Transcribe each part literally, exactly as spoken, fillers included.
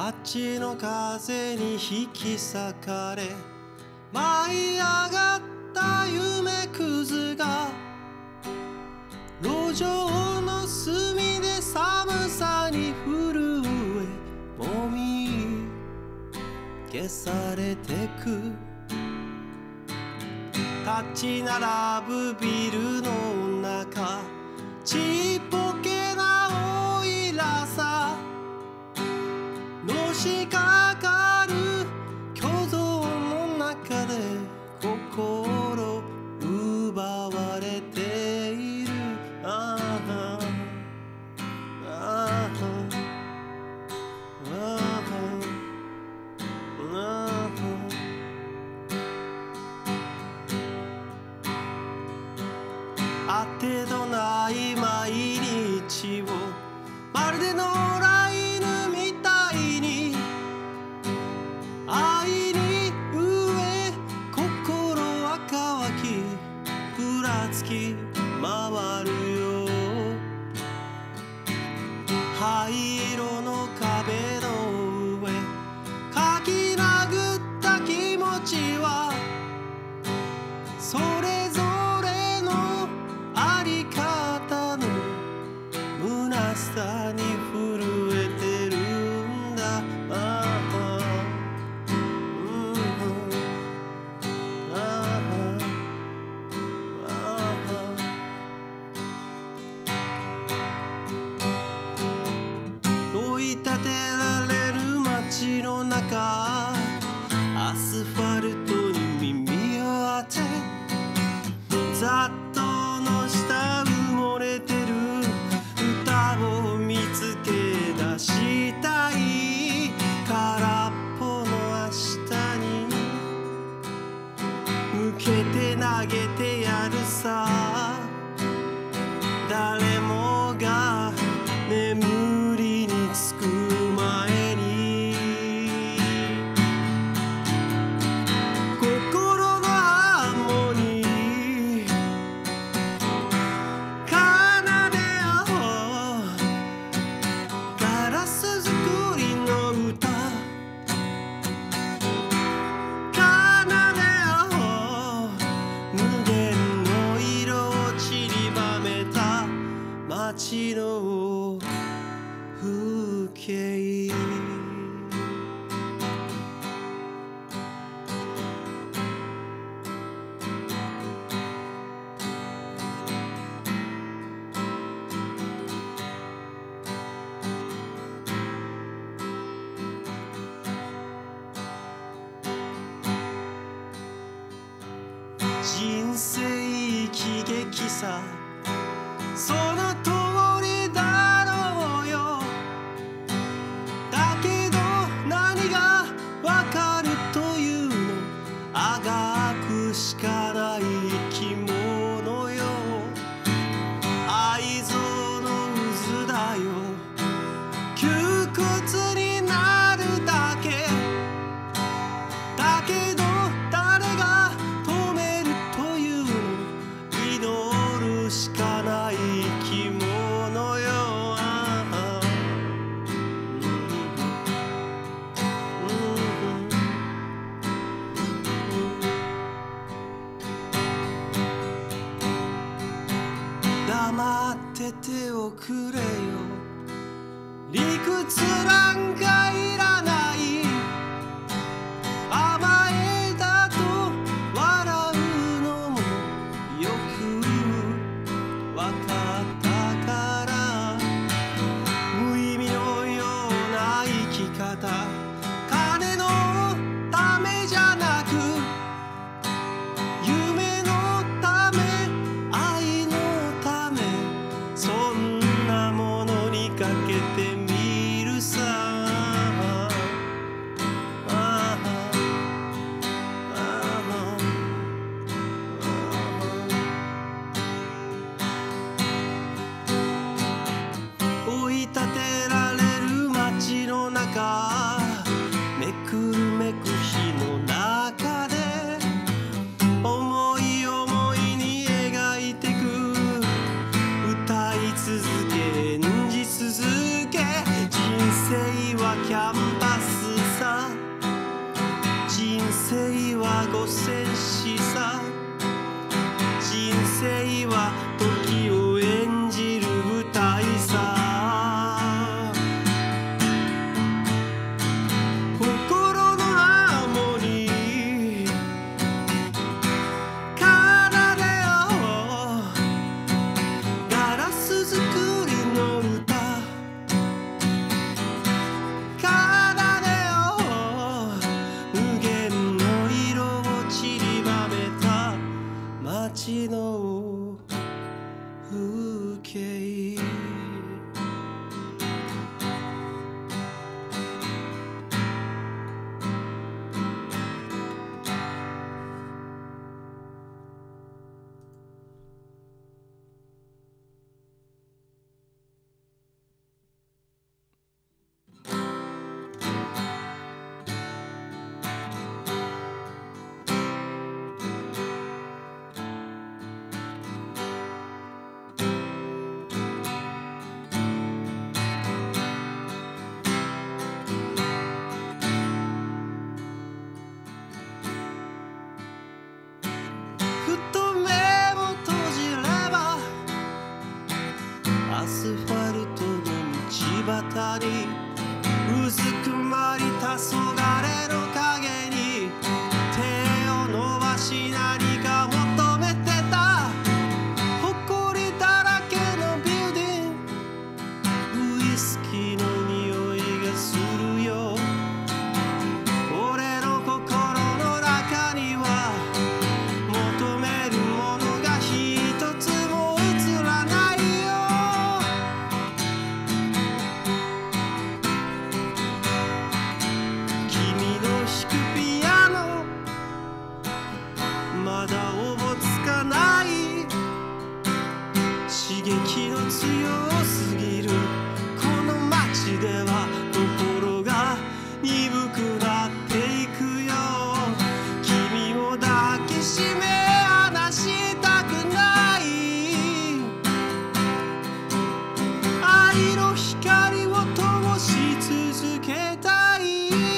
街の風に引き裂かれ舞い上がった夢くずが路上の隅で寒さに震えもみ消されてく立ち並ぶビルの中ちっぽけなオイラさのしかかる虚像の中で心奪われているあああああああてどない毎日をまるで野良犬みたいに愛に飢え心は乾きふらつき回るよ灰色の壁の上書き殴った気持ちはそれぞれのあり方の虚しさに震えてるんだああうんああああ追い立てられる街の中アスファルトに耳を当てざっとの下埋もれてる歌を見つけ出したい空っぽの明日に向けて投げてやるさ誰もが眠りにつく前に心のハーモニー奏でよガラス作りの歌奏でよ無限の色を散りばめた街の風景人生喜劇さその通りだろうよだけど何がわかるというのあがくしかない生き物よ愛憎の渦だよ窮屈になるだけだけど誰が止めるというの祈るしかない生き物よああ黙ってておくれよ理屈なんかいらない甘えだと笑うのもよくわかったから無意味のような生き方金のためじゃなく夢のため愛のためそんなものにかけてみるさ追い立てられる街の中めくるめく日の中で思い思いに描いてく歌い続け演じ続け人生はキャンパス挑戦しさ、人生は時を演じる舞台さ。心のハーモニー奏でよう、ガラス作りの歌奏でよう、無限の色を散りばめた街の風景。ふと目を閉じればアスファルトの道端にうずくまり黄昏の影に手を伸ばし何か求めてた。埃だらけのビルディング、ウイスキーの匂いがするよ。俺の心の中には求めるものが一つも映らないよ。君の弾くピアノまだおぼつかない。刺激の強すぎるこの街では心が鈍くなっていくよ。君を抱きしめ離したくない。愛の光を灯し続けたい。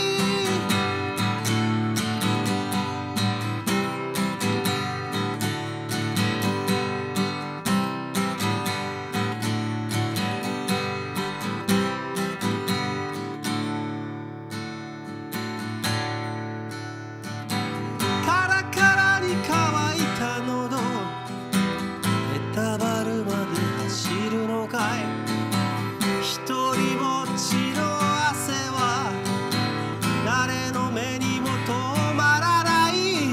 カラカラに乾いた喉、へたばるまで走るのかい。ひとりぼっちの汗は誰の目にも止まらない。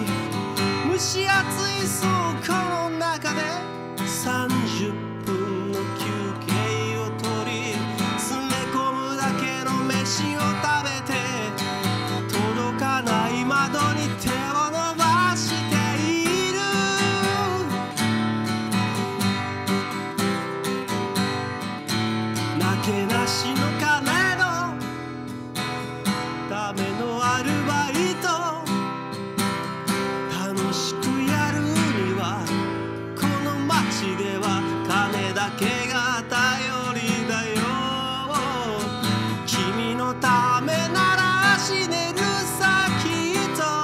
蒸し暑い倉庫の中でさんじゅっぷんの休憩を取り、詰め込むだけの飯を食べて届かない窓に手を伸ばしている。なけなしの金のためのアルバイト、楽しくやるにはこの街では金だけが頼りだよ。君のためなら死ねるさきっと。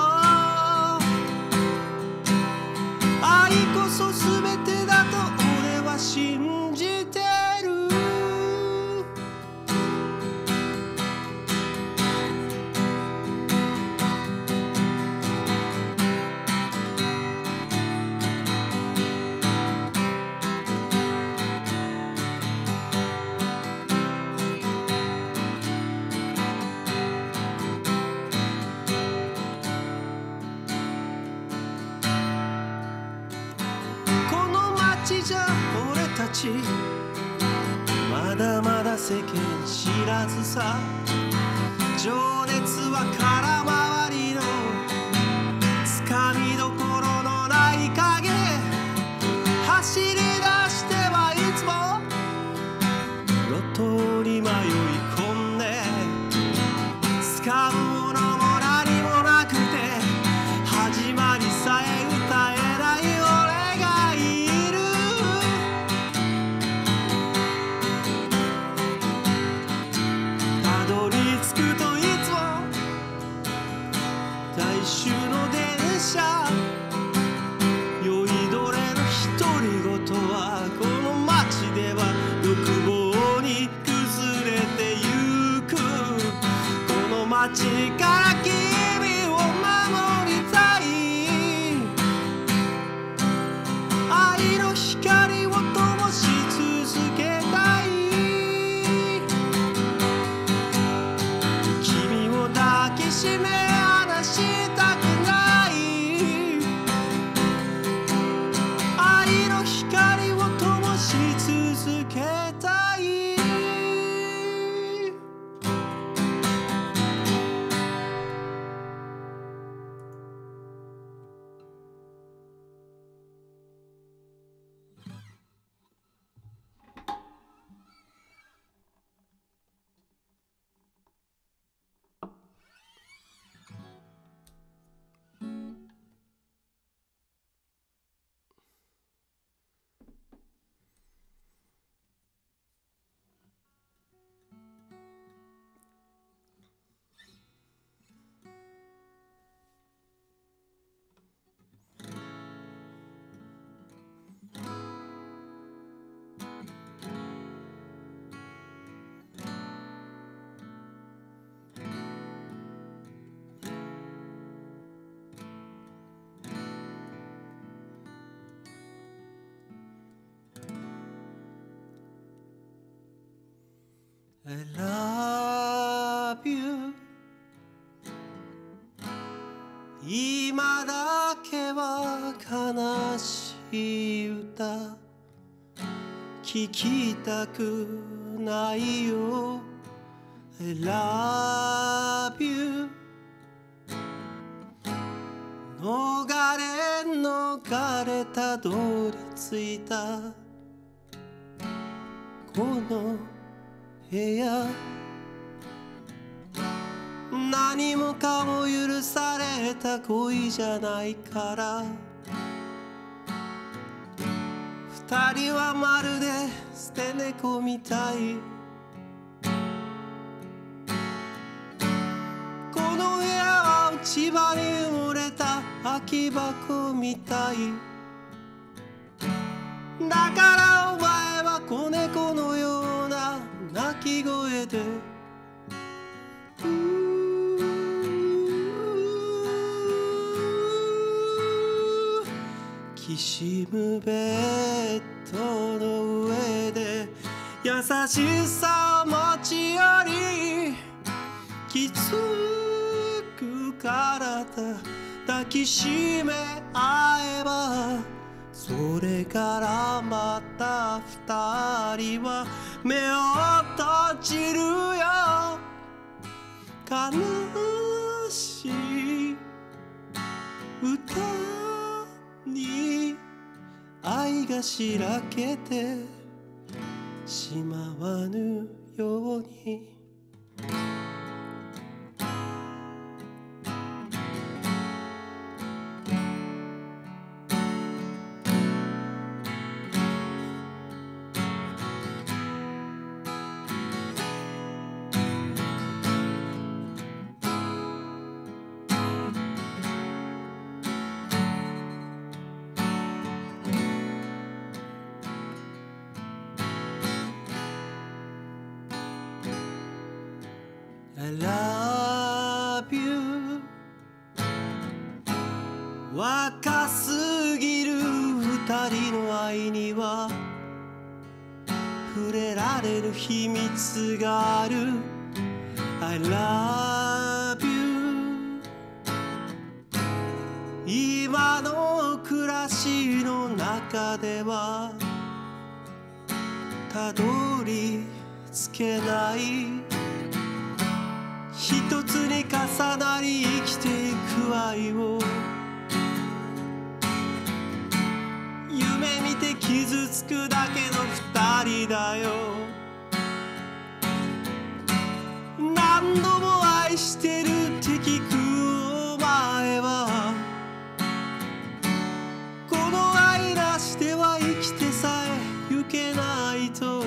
愛こそ全てだと俺は信じてる。この街じゃ俺たちまだまだ世間知らずさ。情熱は空回りのつかみどころのない影、走り出してはいつも路頭に迷い込んで、掴むものも何もなくて始まりさえ歌えない俺がいる。たどり着くといつも大衆の電車ちから君を守りたい。愛の光を灯し続けたい。君を抱きしめ離したくない。愛の光を灯し続けたい。I love you 今だけは悲しい歌聞きたくないよ I love you 逃れ逃れたどり着いたこの部屋何もかも許された恋じゃないから二人はまるで捨て猫みたいこの部屋は落ち葉に埋もれた空き箱みたいだからお前は子猫のような鳴き声できしむベッドの上で優しさを持ち寄りきつく体抱きしめ合えばそれからまた二人は目を閉じるよ悲しい歌に愛がしらけてしまわぬようにI love you 若すぎる二人の愛には触れられる秘密がある I love you 今の暮らしの中ではたどり着けない一つに重なり生きていく愛を夢見て傷つくだけの二人だよ何度も愛してるって聞くお前はこの愛なしでは生きてさえゆけないと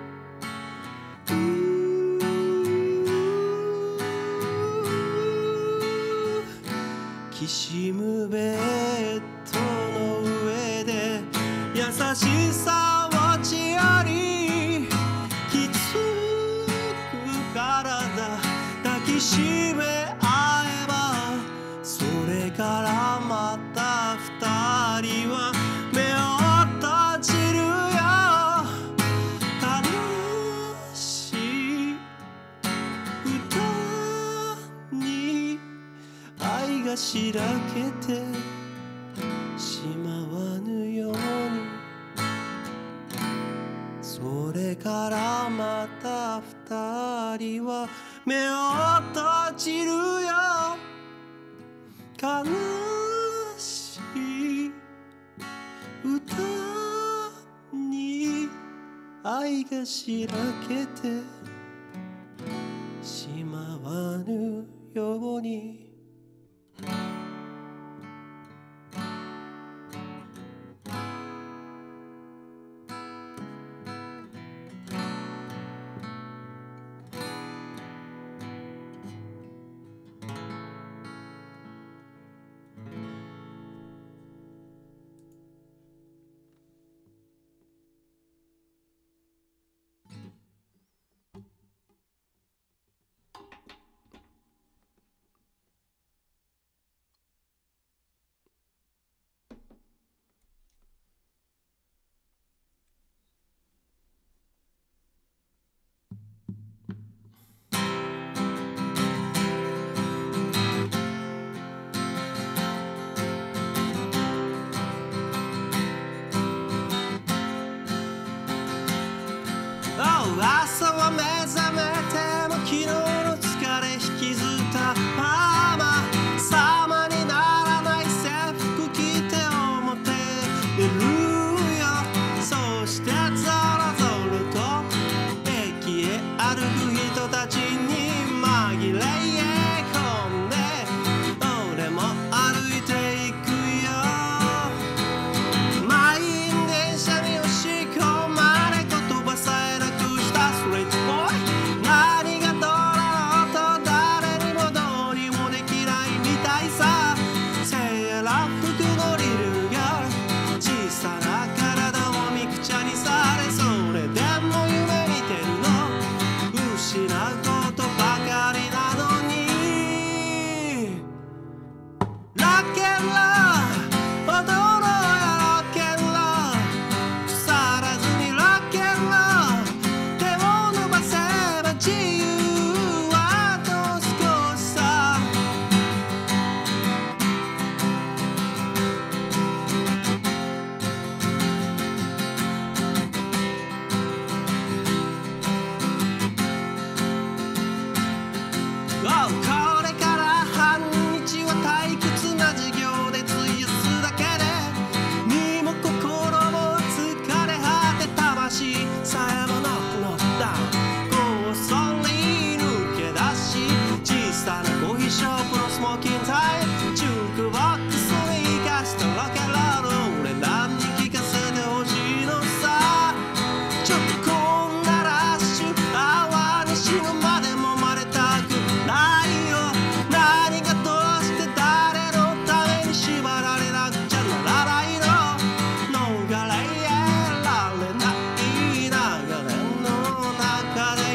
きしむベッドの上で優しさを持ち寄りきつく体抱きししめ合えばそれからまた二人は目を閉じるよ。悲しい歌に愛がしらけてしまわぬように、それからまた二人は目を閉じるよ。悲しい歌に愛がしらけてしまわぬように。朝は目覚めても昨日の疲れ引きずったまま、様にならない制服着て表出るよ。そしてぞろぞろと駅へ歩く人たちに紛れ込んで俺も歩いていくよ。満員電車に押し込まれ言葉さえなくストレートボーイ、何がどうなろうと誰にもどうにもできないみたいさ。セーラー服のリルが小さな体をみくちゃにされ、それでも夢見てるの失うことばかりなのに。ラッケンロー踊ろうよロッケンロー、腐らずにラッケンロー、自由はあと少しさ。これから半日は退屈な授業で費やすだけで身も心も疲れ果て魂さえもなくなった。そり抜け出し小さなコーヒーショップのスモーキングタイム、ジュークボックスに生かしたロックンロール俺らに聞かせてほしいのさ。ちょっとこんなラッシュ泡に死ぬまでもまれたくないよ。何がどうして誰のために縛られなくちゃならないの。逃れられない流れの中で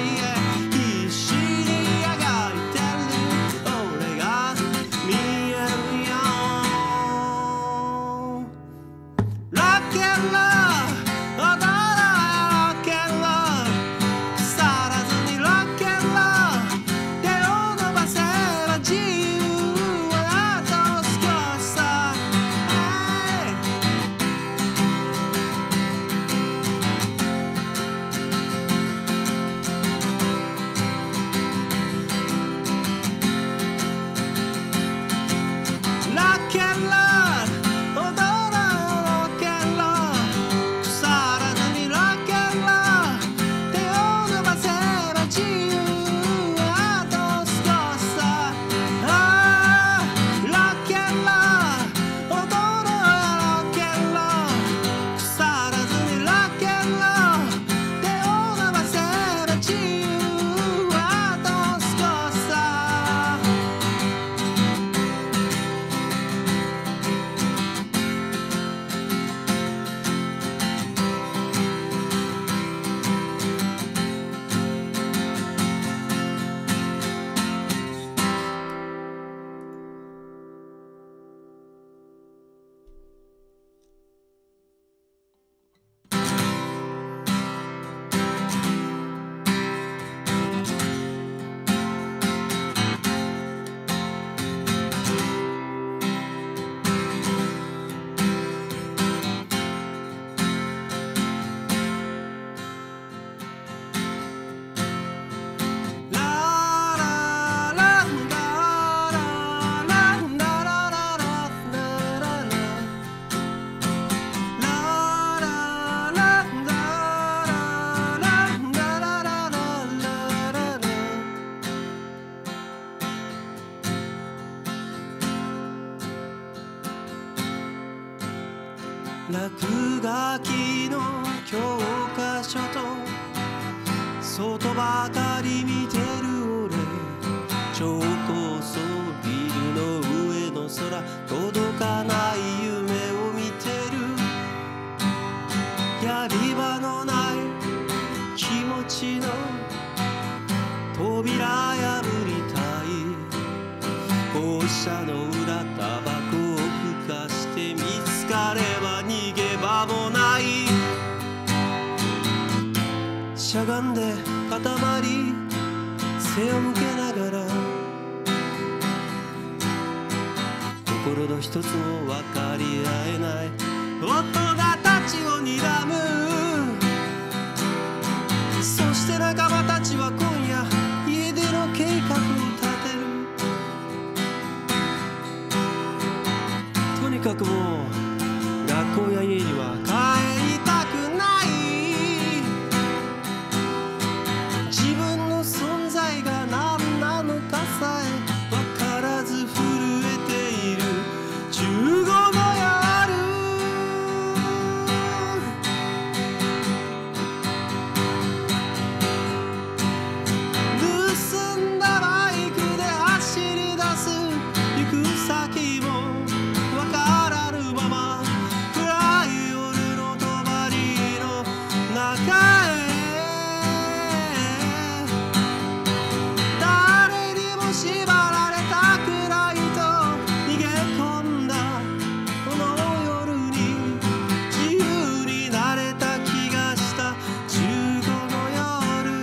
落書きの教科書と外ばかり見てる俺、超高層ビルの上の空、届かない夢を見てる。やり場のない気持ちの扉破りたい。校舎の裏タバコをふかして見つかれば逃げ場もない。しゃがんで固まり背を向けながら、心の一つも分かり合えない大人たちを睨む。そして仲間たちは今夜家出の計画を立てる。とにかくもう学校や家には帰りたくない。自分の存在が何なのかさえ分からず震えているじゅうごの夜。盗んだバイクで走り出す、行く先も分からぬまま暗い夜の帳の中へ。誰にも縛られたくないと逃げ込んだこの夜に、自由になれた気がしたじゅうごの夜。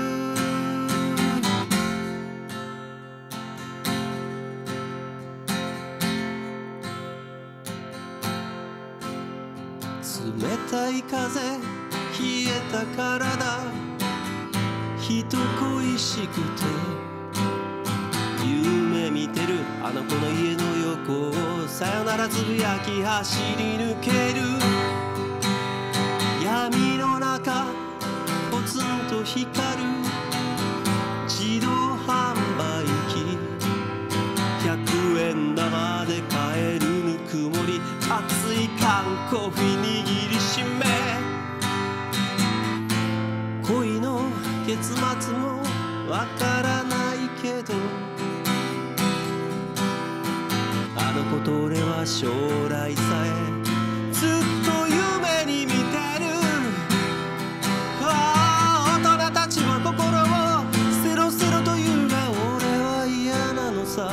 冷たい風、冷えた体、人恋しくて夢見てるあの子の家の横をさよならつぶやき走り抜ける。闇の中ポツンと光る自動販売機、ひゃくえん玉で買えるぬくもり、熱い缶コーヒー握りしめ、恋の結末もわからないけど、あの子と俺は将来さえずっと夢に見てる。ああ、大人たちは心をセロセロと言うが俺は嫌なのさ。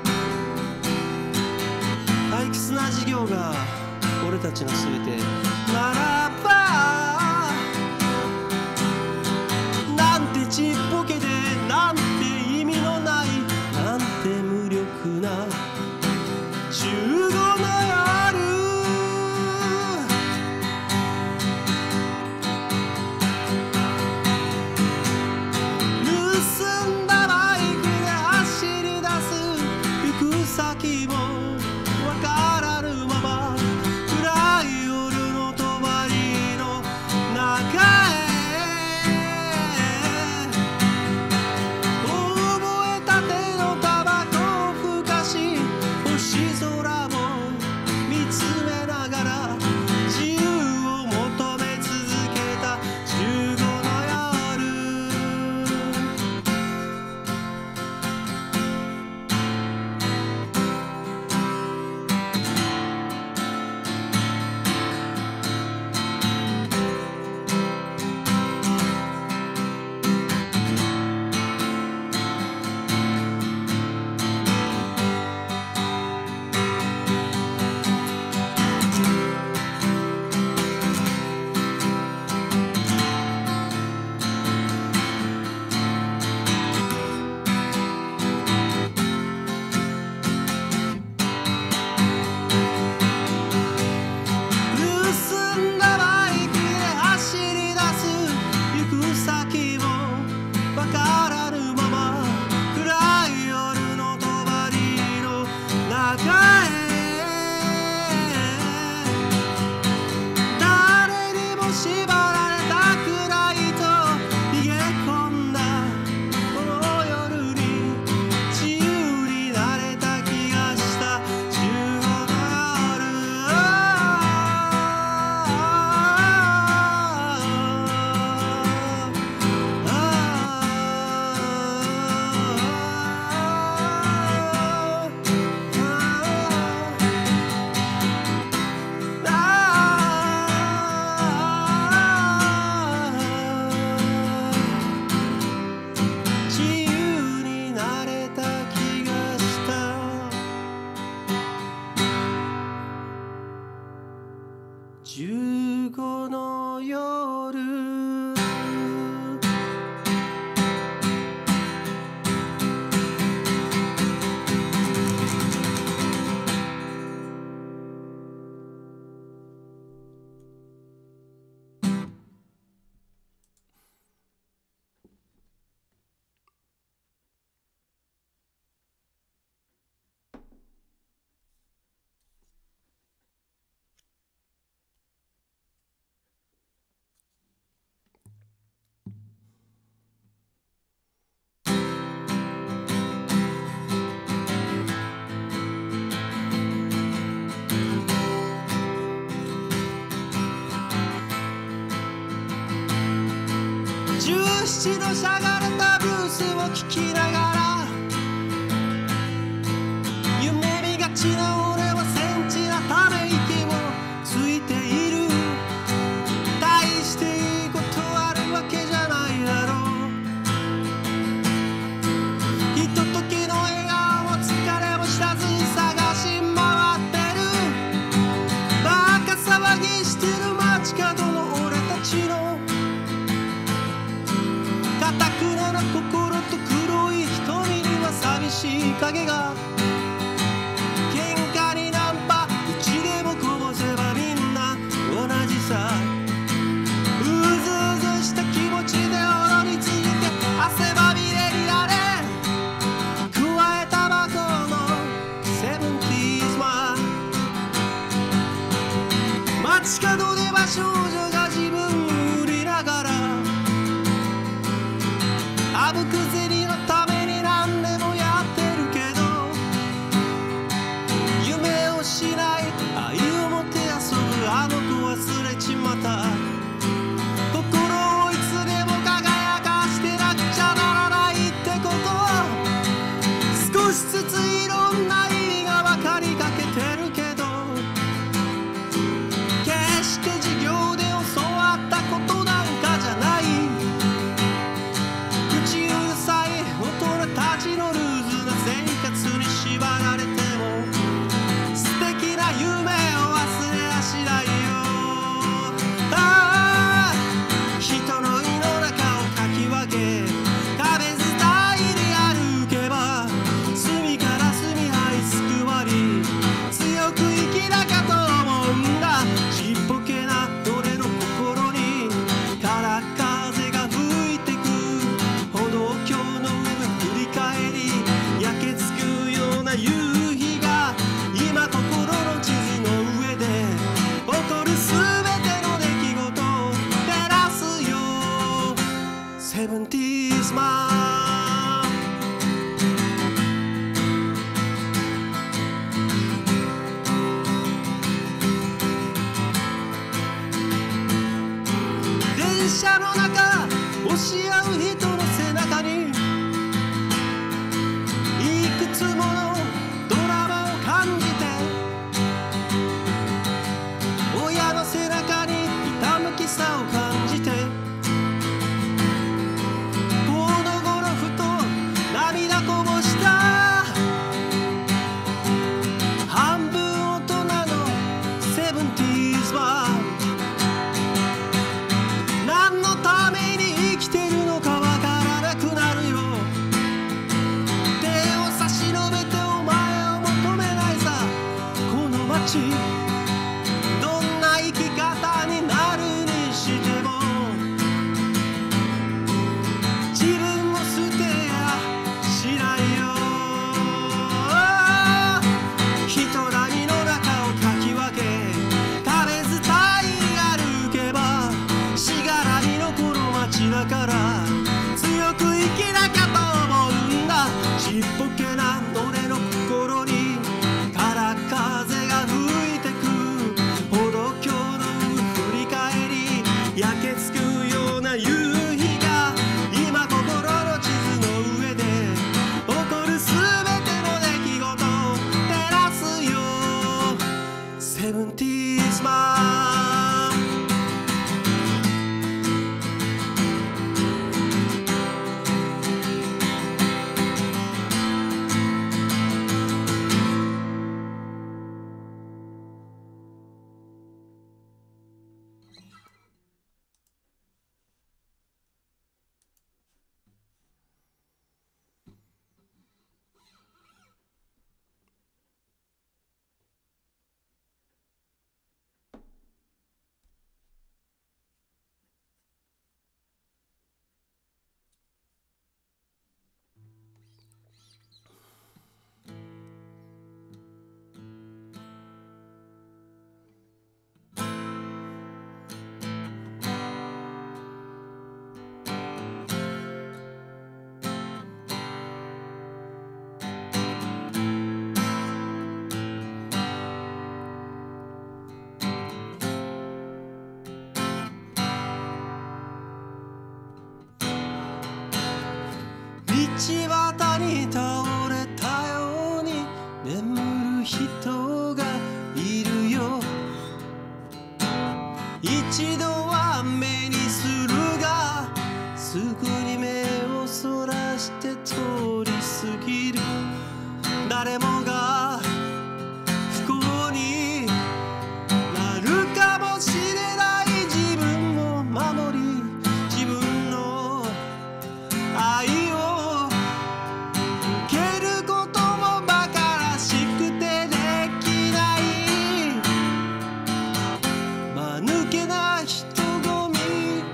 退屈な授業が俺たちの全てならば、なんてちっぽけでなんて意味のない、なんて無力なじゅうごの夜。盗んだバイクで走り出す、行く先も分からぬまま暗い夜の帳の中へ。覚えたてのタバコをふかし、星空もじゅうごの夜じゅうななのしゃがれたブルースを聴きながら夢見がちな俺はセンチなため息をついている。大していいことあるわけじゃないだろう。ひとときの笑顔も疲れも知らずに探し回ってる。バカ騒ぎしてる街角の俺たちのかたくなな心と黒い瞳には寂しい影が。喧嘩にナンパうちでもこぼせばみんな同じさ。うずうずした気持ちで踊り続け汗まみれになれ。加えたばこのセブンティーズマン。街角では少女が自分を売りながらあぶく銭のために何でもやってるけど夢をしない愛をもてあそぶあの子忘れちまった。心をいつでも輝かしてなくちゃならないってことを少しずついろんな意味が分かりかけてるけど決して授業で教わったことなんかじゃない。口うるさい大人たちのルーズな生活に縛られても素敵な夢を忘れやしないよ。ああ人の胃の中をかき分け壁伝いに歩けば隅から隅這いすくわり強く生きなきゃと思うんだ。ちっぽけな俺の心にから風が吹いてく歩道橋の上振り返り焼けつくような夕日が今心の地図の上で起こるすべての出来事を照らすよ。セブンティーズマン。電車の中押し合う人の背中にいくつものドラマを感じて親の背中にひたむきさを感じてこの頃ふと涙こぼした半分大人のセブンティーズマン。何のために生きてるのかわからなくなるよ。手を差し伸べてお前を求めないさこの街。どんな生き方になるにしても自分を捨てやしないよ。人波の中をかき分け壁伝いに歩けばしがらみのこの街だから強く生きなきゃと思うんだ。ちっぽけな俺の心にから風が吹いてく歩道橋の振り返り焼けつくような夕日が今心の地図の上で起こるすべての出来事を照らすよ。セブンティーズマン。 一度は目にするがすぐに目をそらして通り過ぎる。誰もが不幸になるかもしれない自分を守り自分の愛を受けることも馬鹿らしくてできない間抜けな人混み。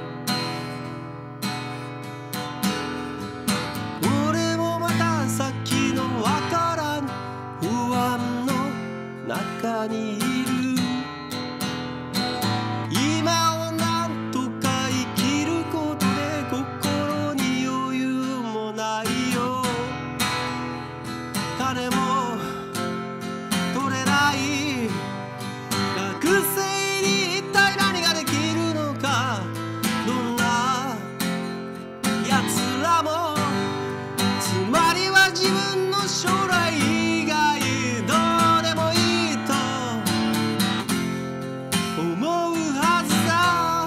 俺もまた先のわからぬ不安の中にいる。今をなんとか生きることで心に余裕もないよ。金も取れない学生に一体何ができるのか。どんなやつらもつまりは自分の将来以外どうでもいいと思うはずだ。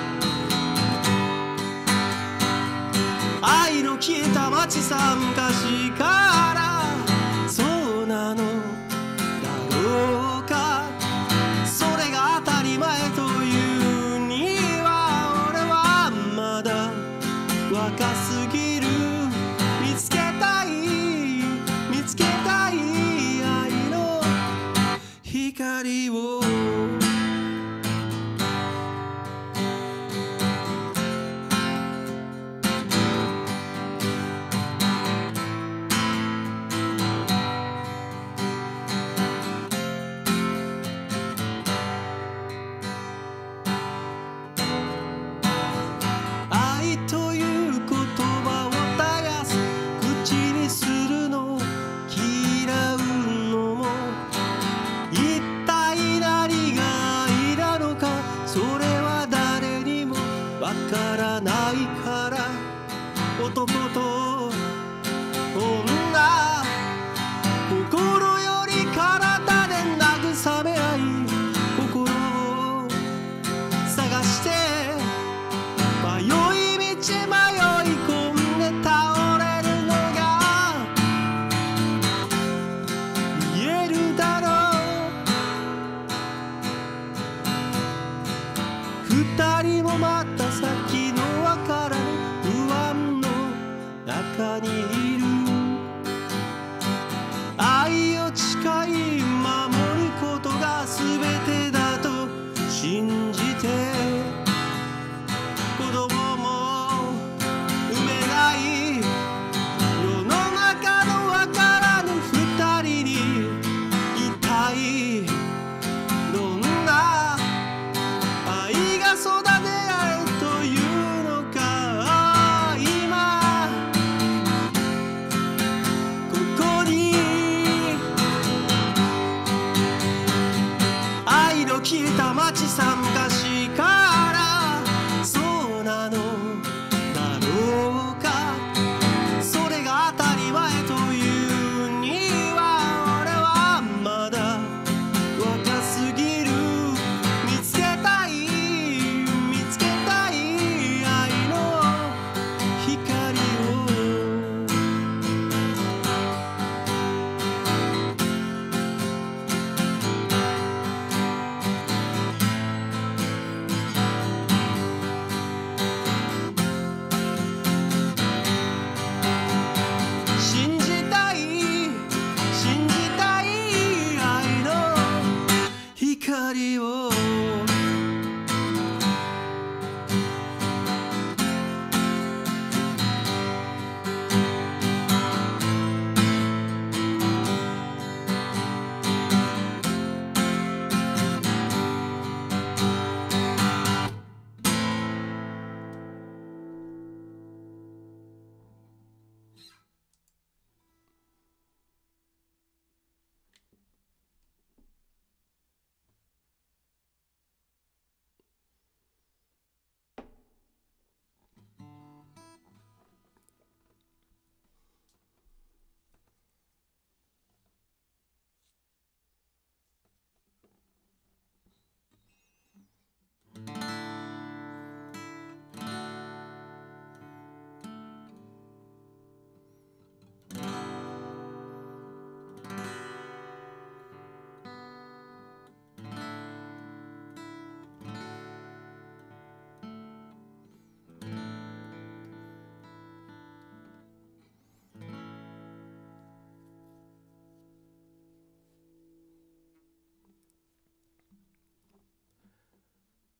愛の消えた街さ昔からそうなのだろうか。それが当たり前というには俺はまだ若すぎる。見つけたい見つけたい愛の光を。愛という言葉を絶やす口にするの嫌うのも一体何が愛なのか。それは誰にもわからないから。男と女心より体で慰め合い心を探して迷い道へ迷い込んで倒れるのが見えるだろう。二人もまた先のわからぬ不安の中にいる。愛を誓い守ることが全てだと信じて子供も産めない世の中のわからぬ二人に一体どんな愛が育てられるというのか。今ここに愛の消えた街さ昔からそうなのだろうか。それが当たり前というには俺はまだ若すぎる。見つけたい見つけたい愛の光を。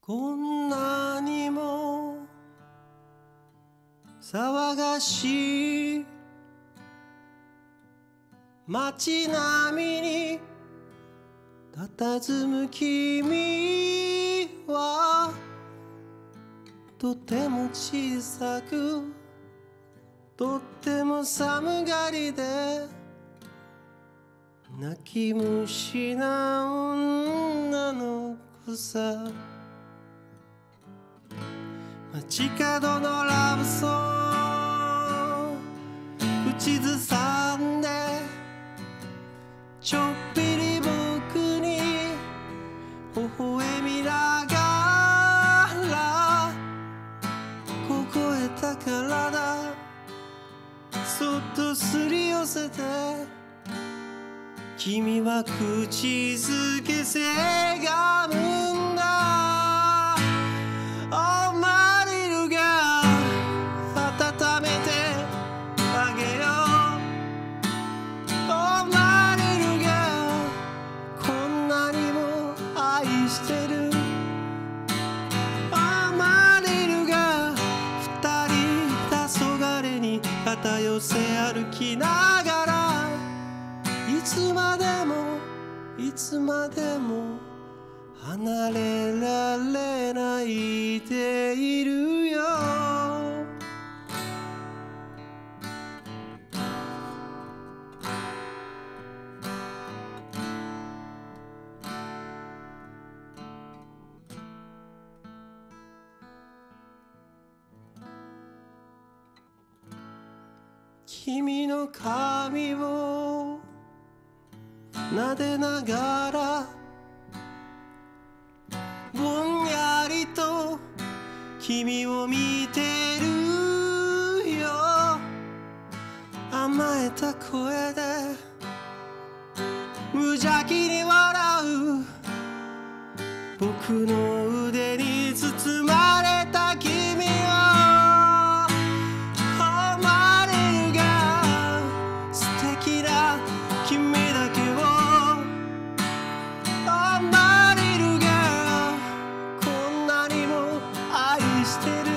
こんなにも騒がしい街並みに佇む君はとても小さくとっても寒がりで泣き虫な女の子さ。街角のラブソング口ずさんでちょっぴり僕に微笑みながら凍えた体そっとすり寄せて君は口づけせがむんだ。おまりるが温めてあげよう。おまりるがこんなにも愛してる。おまりるが二人黄昏に肩寄せ歩きながらいつまでもいつまでも離れられないでいるよ。君の髪を撫でながらぼんやりと君を見てるよ。甘えた声で無邪気に笑う僕の腕に包まれた君を誉れるが素敵な君だけを誉れるがこんなにも愛してる。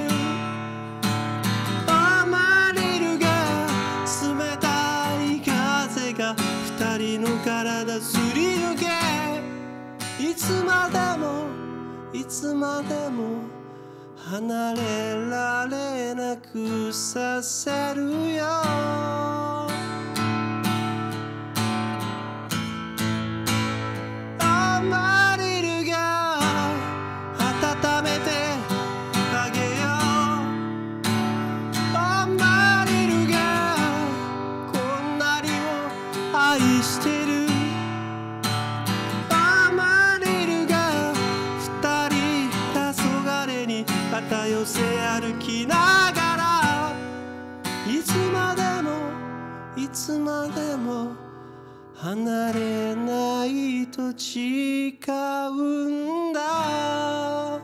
誉れるが冷たい風が二人の体すり抜けいつまでもいつまでも離れられなくさせるよ。甘りるが温めてあげよう。甘りるがこんなにも愛してる。甘りるが二人黄昏に肩寄せ歩きながらいつまでもいつまでも離れないと誓うんだ。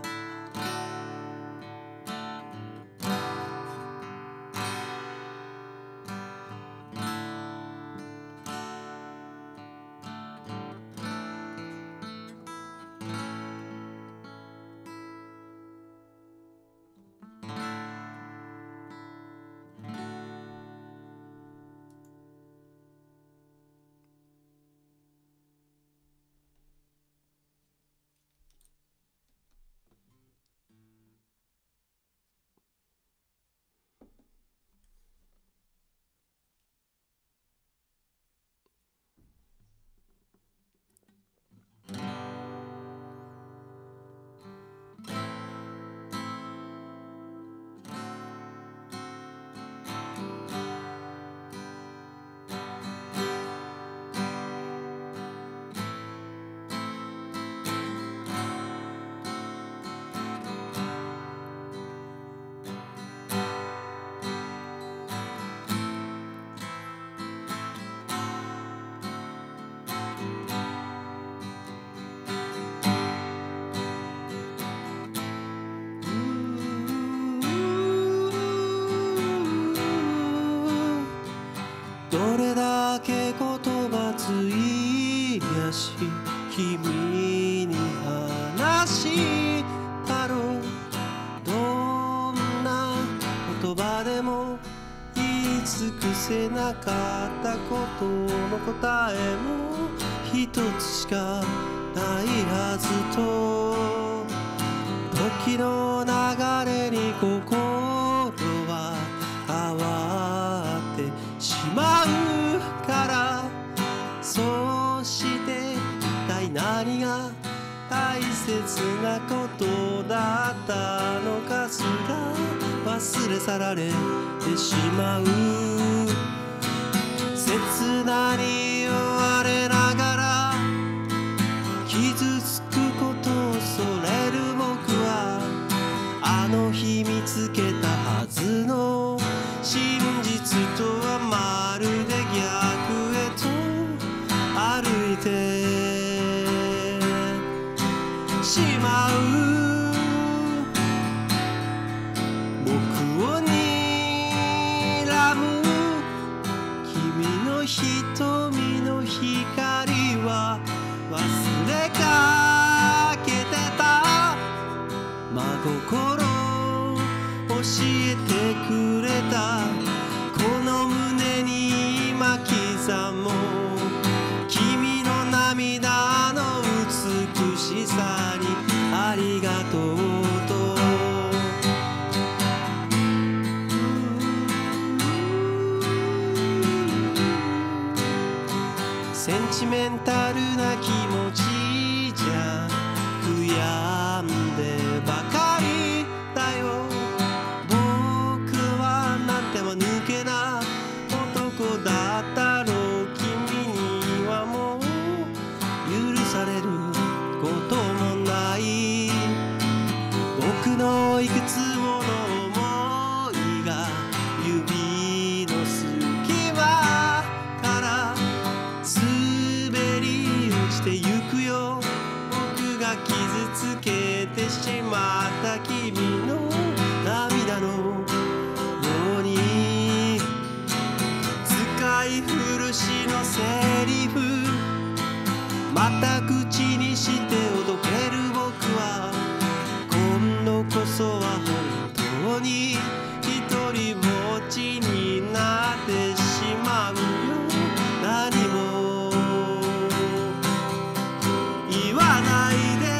どれだけ言葉費やし君に話した尽くせなかったことの答えも一つしかないはずと、時の流れに心は変わってしまうから、そうして一体何が大切なことだったのかすら忘れ去られてしまう。切なに追われながら傷つくことを恐れる僕は、あの日見つけたはずの真実とはまるで逆へと歩いてしまう。僕を睨む君の瞳の光は忘れかけてた。真心教えてくれた。この胸に今刻も君の涙の美しさにありがとうと。センチメンタルな気持ちじゃ悔やんでばかりだよ。僕はなんても抜けな男だったろう。君にはもう許されることもない。僕のいくつもの想いが指の隙間から滑り落ちてゆくよ。僕が傷つけてしまった君の涙のように、使い古しのセリフまた口にしておどける僕は、今度こそは本当に一人ぼっちになってしまうよ。何も言わないで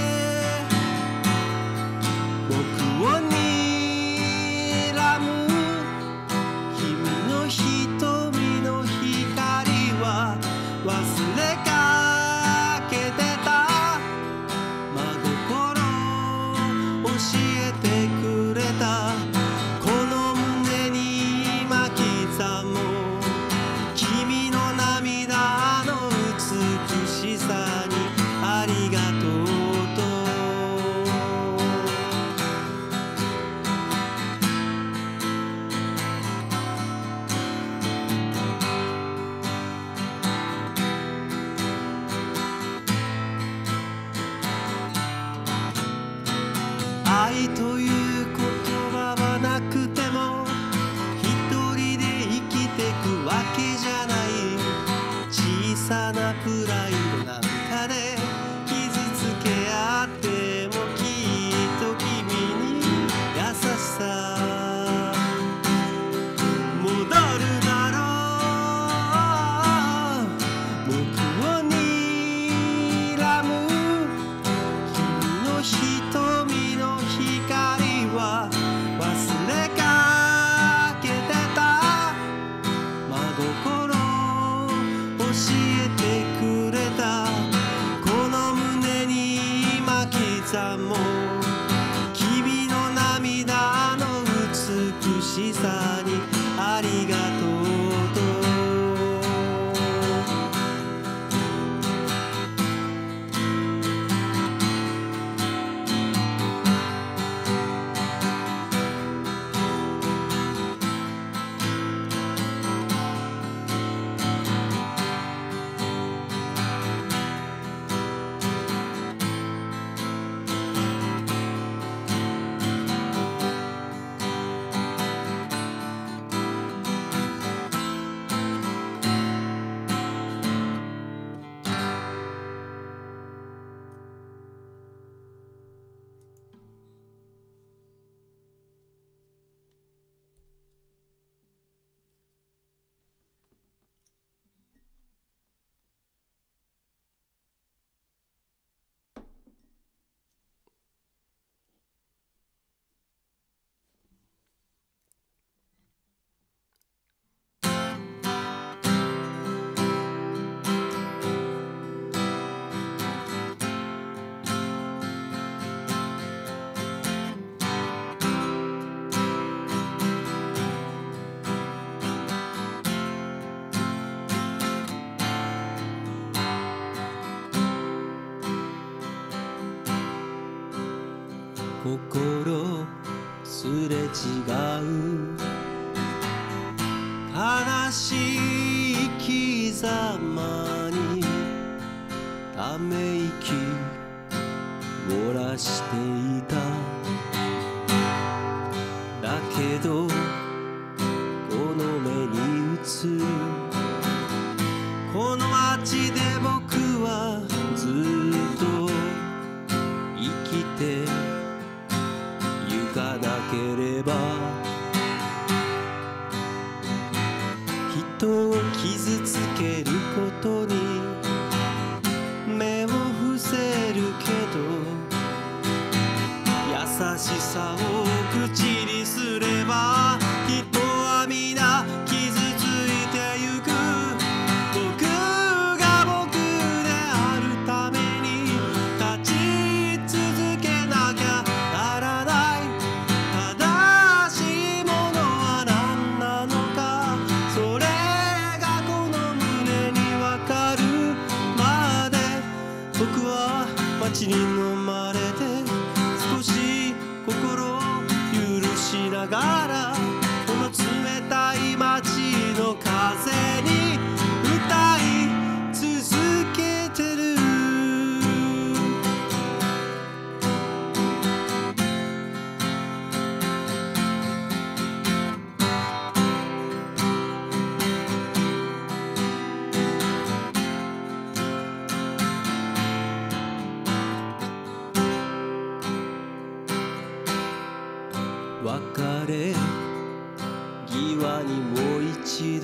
僕を睨む君の瞳の光は忘れかけてた。真心教えてくれた。この胸に今刻も君の涙の美しさにありがとうと。愛という言葉はなくても一人で生きてくわけじゃない。小さなプライドなんかで傷つけ合ってもきっと君に優しさ戻るだろう。僕を睨む君の瞳の光は忘れかけてた。真心教えてくれた。この胸に今刻も君の涙の美しさにありがとうと。 心すれ違う悲しい生き様にため息漏らしていた。だけどこの目に映るこの街で僕はずっと生きてゆかなければ。人を傷つけることに目を伏せるけど優しさを口にすれば人は皆傷ついてゆく。僕が僕であるために立ち続けなきゃならない。正しいものは何なのかそれがこの胸にわかるまで。僕は街に飲まれて少し心を許しながらこの冷たい街の風に歌い続けてる。別れ際にもう一度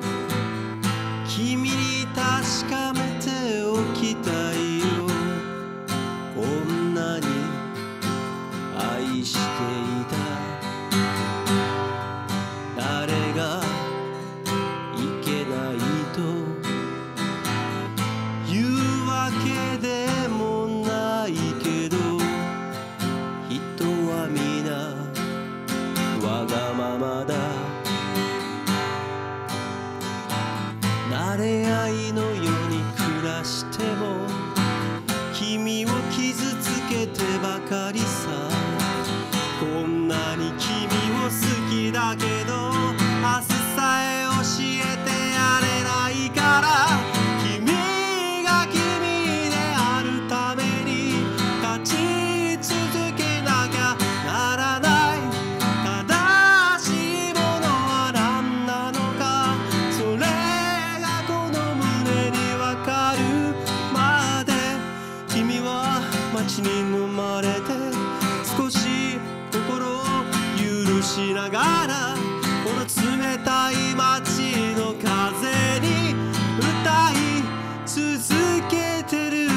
君に確かめておきたいよ。こんなに愛していた誰がいけないと言うわけでもないけど人は皆わがままだ。慣れ合いのように暮らしても君を傷つけてばかりさ。こんなに君を好きだけど明日さえ教えてやれないから。君が君であるために立ち続けなきゃならない。街に飲まれて少し心を許しながらこの冷たい街の風に歌い続けてる。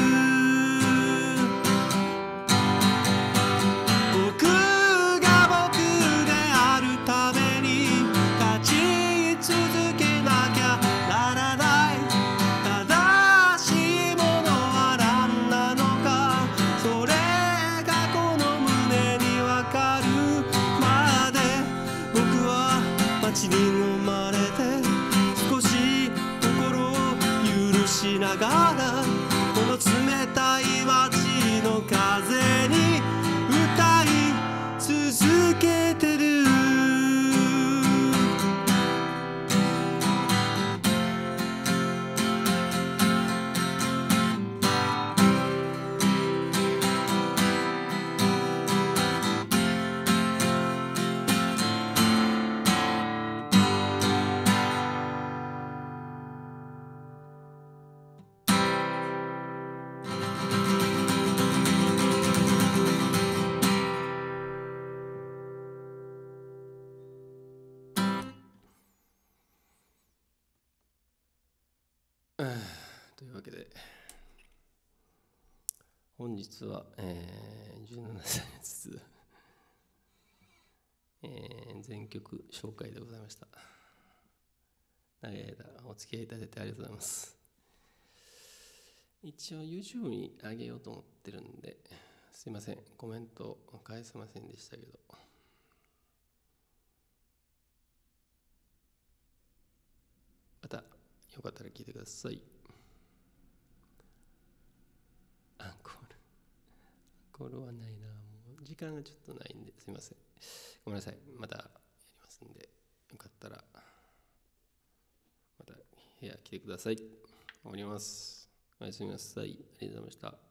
僕が僕であるために立ち続けなきゃならない。正しいものは何なのかそれがこの胸にわかるまで。僕は街に飲まれて少し心を許しながらこの冷たい街の風に歌い続けてる。というわけで本日は、えー、じゅうななさいずつ、えー、全曲紹介でございました。長い間お付き合いいただいてありがとうございます。一応 YouTube に上げようと思ってるんですいません、コメント返せませんでしたけど、またよかったら聞いてください。アンコールアンコールはないな、もう時間がちょっとないんですいません。ごめんなさい。またやりますんで、よかったらまた部屋来てください。終わります。おやすみなさい。ありがとうございました。